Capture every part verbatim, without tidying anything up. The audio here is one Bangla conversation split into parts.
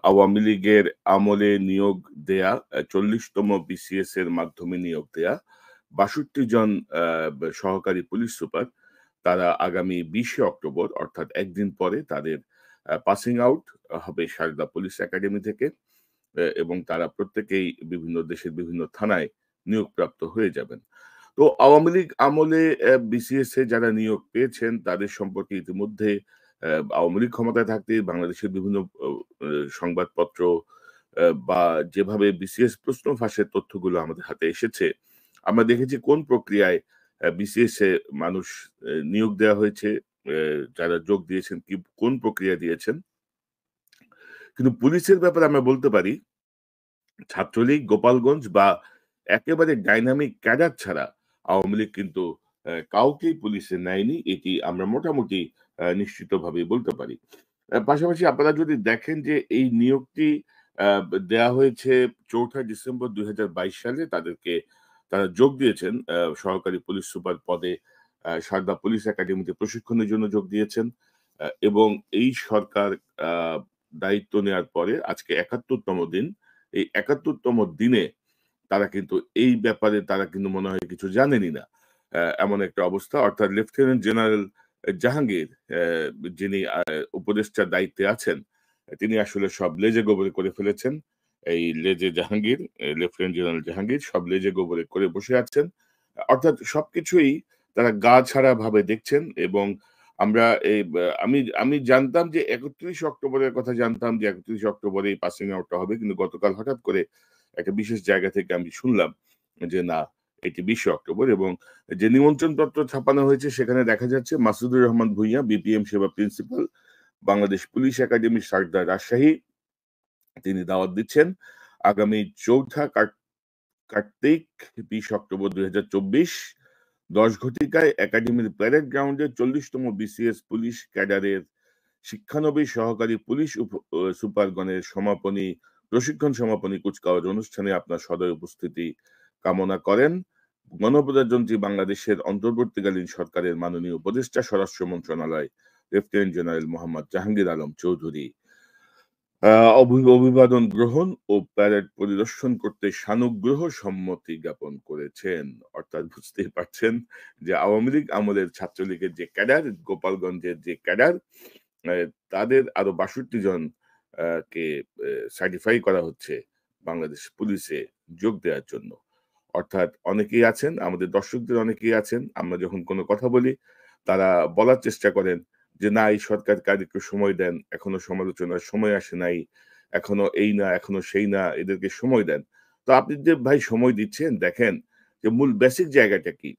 আওয়ামী লীগের আমলে নিয়োগ দেয়া চল্লিশতম বিসিএস এর মাধ্যমে নিয়োগ দেয়া বাষট্টি জন আহ, সহকারী পুলিশ সুপার তারা আগামী বিশে অক্টোবর অর্থাৎ একদিন পরে তাদের পাসিং আউট হবে সারদা পুলিশ একাডেমি থেকে। আহ, এবং তারা প্রত্যেকেই বিভিন্ন দেশের বিভিন্ন থানায় নিয়োগপ্রাপ্ত হয়ে যাবেন। তো আওয়ামী লীগ আমলে বিসিএস এ যারা নিয়োগ পেয়েছেন তাদের সম্পর্কে ইতিমধ্যে আহ, আওয়ামী লীগ ক্ষমতায় থাকতে বাংলাদেশের বিভিন্ন আহ, সংবাদপত্র আহ, বা যেভাবে বিসিএস প্রশ্ন ফাঁসের তথ্যগুলো আমাদের হাতে এসেছে, আমরা দেখেছি কোন প্রক্রিয়ায় বিসিএস এ মানুষ আহ, নিয়োগ দেওয়া হয়েছে, আহ, যারা যোগ দিয়েছেন কি কোন প্রক্রিয়া দিয়েছেন। কিন্তু পুলিশের ব্যাপারে আমরা বলতে পারি ছাত্রলীগ, গোপালগঞ্জ বা একেবারে ডাইনামিক ক্যাডার ছাড়া আওয়ামী লীগ কিন্তু আহ, কাউকেই পুলিশে নেয়নি, এটি আমরা মোটামুটি আহ, নিশ্চিতভাবে বলতে পারি। আহ, পাশাপাশি আপনারা যদি দেখেন যে এই নিয়োগটি আহ, দেয়া হয়েছে চৌঠা ডিসেম্বর দুই হাজার বাইশ সালে, তাদেরকে তারা যোগ দিয়েছেন আহ, সহকারী পুলিশ সুপার পদে আহ, সারদা পুলিশ একাডেমিতে প্রশিক্ষণের জন্য যোগ দিয়েছেন। আহ, এবং এই সরকার আহ, দায়িত্ব নেওয়ার পরে আজকে একাত্তরতম দিন। এই একাত্তরতম দিনে তারা কিন্তু এই ব্যাপারে তারা কিন্তু মনে হয় কিছু জানেনই না, আহ, এমন একটা অবস্থা। অর্থাৎ লেফটেন্যান্ট জেনারেল জাহাঙ্গীর আহ, যিনি আহ, উপদেষ্টার দায়িত্বে আছেন, তিনি আসলে সব লেজে গোবরে করে ফেলেছেন। এই লেজে জাহাঙ্গীর, লেফটেন্যান্ট জেনারেল জাহাঙ্গীর সব লেজে গোবরে করে বসে আছেন। অর্থাৎ সবকিছুই তারা গা ছাড়া ভাবে দেখছেন। এবং আমরা এই আহ, আমি আমি জানতাম যে একত্রিশ অক্টোবরের কথা জানতাম যে একত্রিশ অক্টোবরে এই পাসিং আউটটা হবে, কিন্তু গতকাল হঠাৎ করে একটা বিশেষ জায়গা থেকে আমি শুনলাম যে না, এটি বিশে অক্টোবর। এবং যে নিমন্ত্রণ পত্র ছাপানো হয়েছে সেখানে দেখা যাচ্ছে মাসুদুর রহমান ভূঁইয়া, বিপিএম সেবা principal, Bangladesh police academy Sarda, Rajshahi, তিনি দাওয়াত দিচ্ছেন আগামী চৌঠা কার্ত- কার্তিক বিশ অক্টোবর দুই হাজার চব্বিশ দশ ঘটিকায় একাডেমির প্যারেড গ্রাউন্ডে চল্লিশতম বিসিএস পুলিশ ক্যাডারের শিক্ষানবী সহকারী পুলিশ উপ- আহ, সুপারগণের সমাপনী প্রশিক্ষণ সমাপনী কুচকাওয়াজ অনুষ্ঠানে আপনার সদয় উপস্থিতি কামনা করেন গণপ্রজাতন্ত্রী বাংলাদেশের অন্তর্বর্তীকালীন সরকারের মাননীয় উপদেষ্টা, স্বরাষ্ট্র মন্ত্রণালয়, লেফটেন্যান্ট জেনারেল মোহাম্মদ জাহাঙ্গীর আলম চৌধুরী। আহ, অভি- অভিবাদন গ্রহণ ও প্যারেড পরিদর্শন করতে সানুগ্রহ সম্মতি জ্ঞাপন করেছেন। অর্থাৎ বুঝতেই পারছেন যে আওয়ামী লীগ আমলের ছাত্রলীগের যে ক্যাডার, গোপালগঞ্জের যে ক্যাডার, আহ, তাদের আরো বাষট্টি জন আহ, কে সার্টিফাই করা হচ্ছে বাংলাদেশ পুলিশে যোগ দেওয়ার জন্য। অর্থাৎ অনেকেই আছেন, আমাদের দর্শকদের অনেকেই আছেন, আমরা যখন কোনো কথা বলি তারা বলার চেষ্টা করেন যে না, এই সরকার কার একটু সময় দেন, এখনো সমালোচনার সময় আসে নাই, এখনো এই না, এখনো সেই না, এদেরকে সময় দেন। তো আপনি যে ভাই সময় দিচ্ছেন, দেখেন যে মূল বেসিক জায়গাটা কি,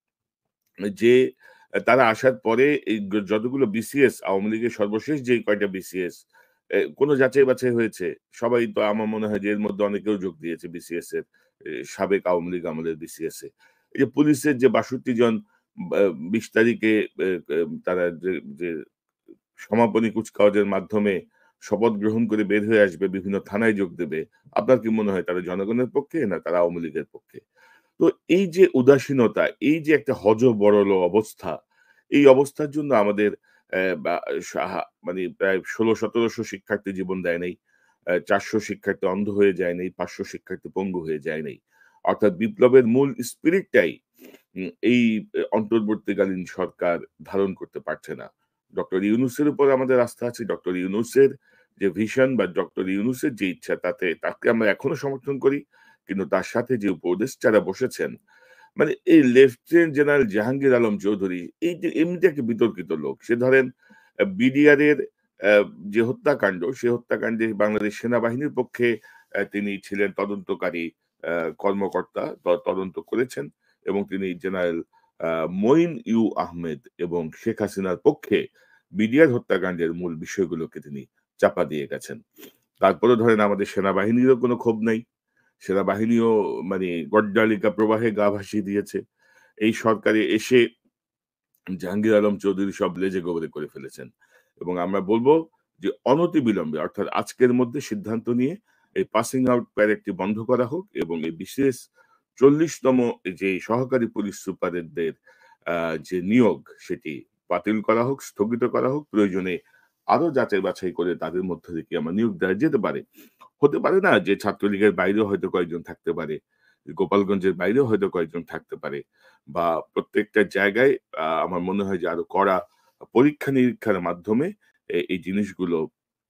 যে তারা আসার পরে এই গ- যতগুলো বিসিএস আওয়ামী লীগের সর্বশেষ যে কয়টা বিসিএস কোনো যাচাই বাছাই হয়েছে, সবাই তো আমার মনে হয় যে এর মধ্যে অনেকেও যোগ দিয়েছে বিসিএস এর, এ, সাবেক আওয়ামী লীগ আমাদের বিসিএস এ। এই যে পুলিশের যে বাষট্টি জন বিশ তারিখে এ, এ, তারা যে যে সমাপনী কুচকাওয়াজের মাধ্যমে শপথ গ্রহণ করে বের হয়ে আসবে, বিভিন্ন থানায় যোগ দেবে, আপনার কি মনে হয় তারা জনগণের পক্ষে না তারা আওয়ামী লীগের পক্ষে? তো এই যে উদাসীনতা, এই যে একটা হযবরল অবস্থা, এই অবস্থার জন্য আমাদের অ্যা বা সাহা মানে প্রায় ষোল সতেরোশো শিক্ষার্থী জীবন দেয় নাই। অ্যা চারশো শিক্ষার্থী অন্ধ হয়ে যায় নাই, পাঁচশো শিক্ষার্থী পঙ্গু হয়ে যায় নাই। অর্থাৎ বিপ্লবের মূল স্পিরিটটাই উম এই এ অন্তর্বর্তীকালীন সরকার ধারণ করতে পারছে না। ডক্টর ইউনূসের উপর আমাদের আস্থা আছে। ডক্টর ইউনূসের যে ভিশন বা ডক্টর ইউনূসের যে ইচ্ছা, তাতে তাকে আমরা এখনো সমর্থন করি। কিন্তু তার সাথে যে উপদেষ্টারা বসেছেন, মানে এই লেফটেন্যান্ট জেনারেল জাহাঙ্গীর আলম চৌধুরী, এই যে এমনিতে একটা বিতর্কিত লোক। সে ধরেন আ বিডিআর এর আ যে হত্যাকাণ্ড, সে হত্যাকাণ্ডে বাংলাদেশ সেনাবাহিনীর পক্ষে আ তিনি ছিলেন তদন্তকারী আ কর্মকর্তা, ত তদন্ত করেছেন এবং তিনি জেনারেল আ মঈন ইউ আহমেদ এবং শেখ হাসিনার পক্ষে বিডিআর হত্যাকাণ্ডের মূল বিষয়গুলোকে তিনি চাপা দিয়ে গেছেন। তারপরেও ধরেন আমাদের সেনাবাহিনীরও কোনো ক্ষোভ নাই। সেনাবাহিনীও মানে গড্ডালিকা প্রবাহে গা ভাসিয়ে দিয়েছে। এই সরকারে এসে জাহাঙ্গীর আলম চৌধুরী সব লেজে গোবরে করে ফেলেছেন। এবং আমরা বলব যে অনতিবিলম্বে অর্থাৎ আজকের মধ্যে সিদ্ধান্ত নিয়ে এই পাসিং আউট প্যারেডটি বন্ধ করা হোক এবং এই বিশেষ চল্লিশতম যে সহকারী পুলিশ সুপারদের আ যে নিয়োগ সেটি বাতিল করা হোক, স্থগিত করা হোক। প্রয়োজনে আরো যাচাই বাছাই করে তাদের মধ্য থেকে আমরা নিয়োগ দেওয়া যেতে পারে। হতে পারে না যে ছাত্রলীগের বাইরেও হয়তো কয়েকজন থাকতে পারে, গোপালগঞ্জের বাইরেও হয়তো কয়েকজন থাকতে পারে, বা প্রত্যেকটা জায়গায় আ আমার মনে হয় যে আরো কড়া পরীক্ষা-নিরীক্ষার মাধ্যমে এ এই জিনিসগুলো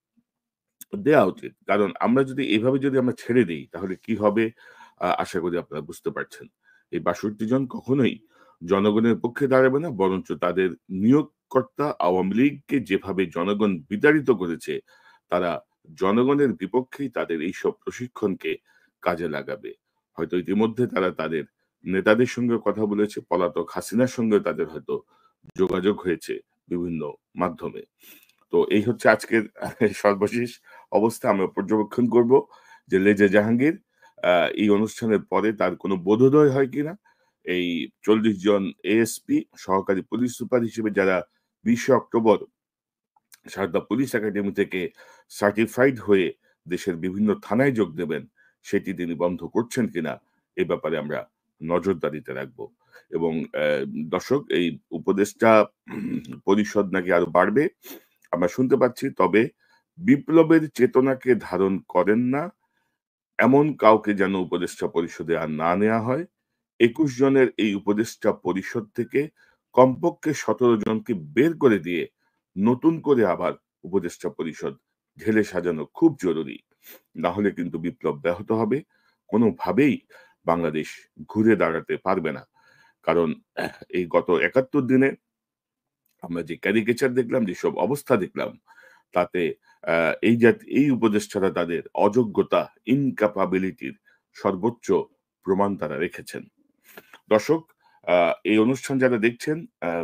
দেয়া উচিত। কারণ আমরা যদি এভাবে যদি আমরা ছেড়ে দেই তাহলে কি হবে আ আশা করি আপনারা বুঝতে পারছেন। এই বাষট্টি জন কখনোই জনগণের পক্ষে দাঁড়াবে না, বরঞ্চ তাদের নিয়োগকর্তা আওয়ামী লীগকে যেভাবে জনগণ বিতাড়িত করেছে, তারা জনগণের বিপক্ষেই তাদের এইসব প্রশিক্ষণকে কাজে লাগাবে। হয়তো ইতিমধ্যে তারা তাদের নেতাদের সঙ্গে কথা বলেছে, পলাতক হাসিনার সঙ্গে তাদের হয়তো যোগাযোগ হয়েছে বিভিন্ন মাধ্যমে। তো এই হচ্ছে আজকের সর্বশেষ অবস্থা। আমরা পর্যবেক্ষণ করব যে লেজে জাহাঙ্গীর আ এই অনুষ্ঠানের পরে তার কোনো বোধোদয় হয় কিনা। এই চল্লিশ জন এএসপি সহকারী পুলিশ সুপার হিসেবে যারা বিশে অক্টোবর সারদা পুলিশ একাডেমি থেকে সার্টিফাইড হয়ে দেশের বিভিন্ন থানায় যোগ দেবেন, সেটি তিনি বন্ধ করছেন কিনা এ ব্যাপারে আমরা নজরদারিতে রাখবো। এবং অ্যা দর্শক, এই উপদেষ্টা পরিষদ নাকি আরো বাড়বে আমরা শুনতে পাচ্ছি। তবে বিপ্লবের চেতনাকে ধারণ করেন না এমন কাউকে যেন উপদেষ্টা পরিষদে আর না নেয়া হয়। একুশ জনের এই উপদেষ্টা পরিষদ থেকে কমপক্ষে সতেরো জনকে বের করে দিয়ে নতুন করে আবার উপদেষ্টা পরিষদ ঢেলে সাজানো খুব জরুরি। না হলে কিন্তু বিপ্লব ব্যাহত হবে। কোনোভাবেই বাংলাদেশ ঘুরে দাঁড়াতে পারবে না। কারণ এহ, এই গত একাত্তর দিনে আমরা যে ক্যারিকেচার দেখলাম, যেসব অবস্থা দেখলাম, তাতে আহ, এই জাত এই উপদেষ্টারা তাদের অযোগ্যতা, ইনক্যাপাবিলিটির সর্বোচ্চ প্রমাণ তারা রেখেছেন। দর্শক, আহ, এই অনুষ্ঠান যারা দেখছেন, আহ,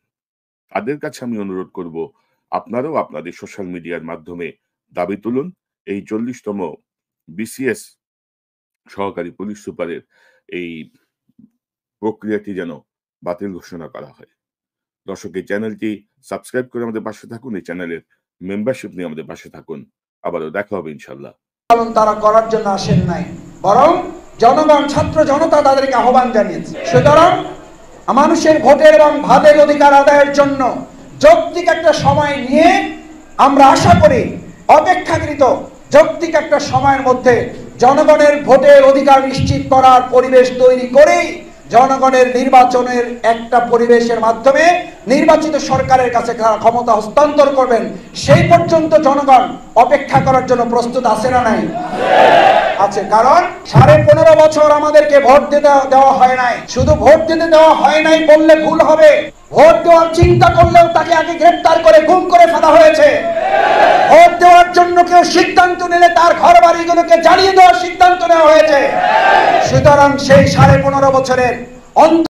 তাদের কাছে আমি অনুরোধ করব আপনারাও আপনাদের সোশ্যাল মিডিয়ার মাধ্যমে দাবি তুলুন এই চল্লিশতম বিসিএস সহকারী পুলিশ সুপারের এই প্রক্রিয়াটি যেন বাতিল ঘোষণা করা হয়। দর্শক, এই চ্যানেলটি সাবস্ক্রাইব করে আমাদের পাশে থাকুন, এই চ্যানেলের মেম্বারশিপ নিয়ে আমাদের পাশে থাকুন। আবারও দেখা হবে ইনশাল্লাহ। পালন তারা করার জন্য আসেন নাই, বরং জনগণ, ছাত্র জনতা তাদেরকে আহ্বান জানিয়েছে। সুতরাং মানুষের ভোটের এবং ভাতের অধিকার আদায়ের জন্য যৌক্তিক একটা সময় নিয়ে আমরা আশা করি অপেক্ষাকৃত যৌক্তিক একটা সময়ের মধ্যে জনগণের ভোটের অধিকার নিশ্চিত করার পরিবেশ তৈরি করেই জনগণের নির্বাচনের একটা পরিবেশের মাধ্যমে নির্বাচিত সরকারের কাছে ক্ষমতা হস্তান্তর করবেন, সেই পর্যন্ত জনগণ অপেক্ষা করার জন্য প্রস্তুত আছে না নাই? আছে। কারণ সাড়ে পনেরো বছর আমাদেরকে ভোট দিতে দেওয়া হয় নাই। শুধু ভোট দিতে দেওয়া হয় নাই বললে ভুল হবে, ভোট দেওয়ার চিন্তা করলেও তাকে আগে গ্রেফতার করে গুম করে ফেলা হয়েছে। ভোট দেওয়ার জন্য কেউ সিদ্ধান্ত নিলে তার ঘর বাড়িগুলোকে জ্বালিয়ে দেওয়ার সিদ্ধান্ত নেওয়া হয়েছে। সুতরাং সেই সাড়ে পনেরো বছরের অন্ত